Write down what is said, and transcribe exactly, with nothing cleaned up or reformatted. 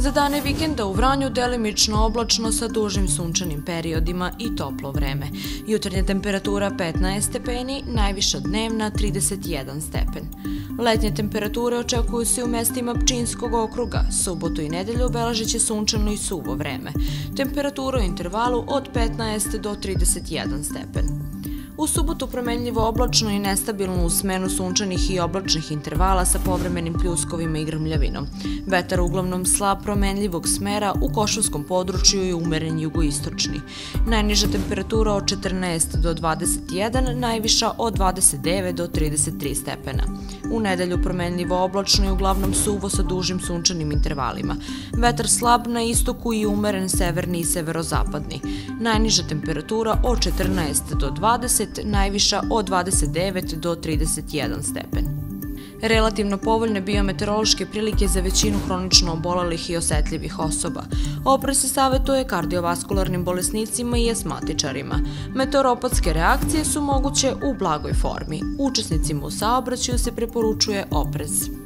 Za dane vikenda u Vranju delimično oblačno sa dužim sunčanim periodima i toplo vreme. Jutarnja temperatura petnaest stepeni, najviša dnevna trideset jedan stepen. Letnje temperature očekuju se u mestima Pčinjskog okruga. Subotu i nedelju obeležit će sunčano i suvo vreme. Temperatura u intervalu od petnaest do trideset jedan stepen. U subotu promenljivo oblačno i nestabilno u smenu sunčanih i oblačnih intervala sa povremenim pljuskovima i grmljavinom. Vetar uglavnom slab promenljivog smera, u Košavskom području je umeren jugoistočni. Najniža temperatura od četrnaest do dvadeset jedan, najviša od dvadeset devet do trideset tri stepena. U nedelju promenljivo oblačno i uglavnom suvo sa dužim sunčanim intervalima. Vetar slab na istoku i umeren severni i severozapadni. Najniža temperatura od četrnaest do dvadeset, najviša od dvadeset devet do trideset jedan stepen. Relativno povoljne biometeorološke prilike za većinu hronično obolelih i osetljivih osoba. Oprez se savetuje kardiovaskularnim bolesnicima i astmatičarima. Meteoropatske reakcije su moguće u blagoj formi. Učesnicima u saobraćaju se preporučuje oprez.